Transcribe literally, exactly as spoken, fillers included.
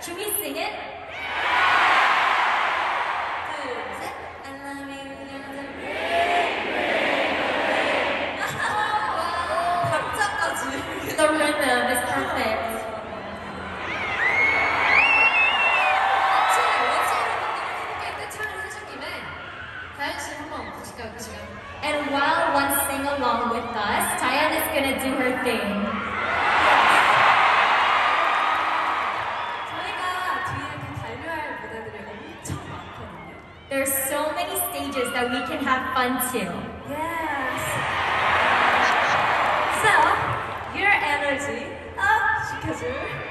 Should we sing it? The rhythm is perfect. And while one sing along with us, Diane is gonna do her thing. There's so many stages that we can have fun too. Yes. So, your energy up 시켜줄